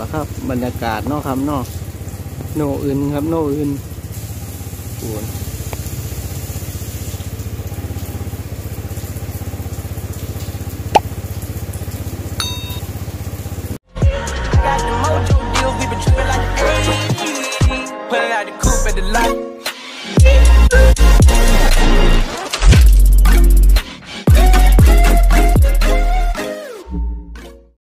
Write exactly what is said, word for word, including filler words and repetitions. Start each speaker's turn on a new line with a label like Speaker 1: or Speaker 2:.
Speaker 1: ครับบรรยากาศเนาะครับเนาะโนอื่นครับโนอื่นโอ้
Speaker 2: Put it out the coupe at the lot.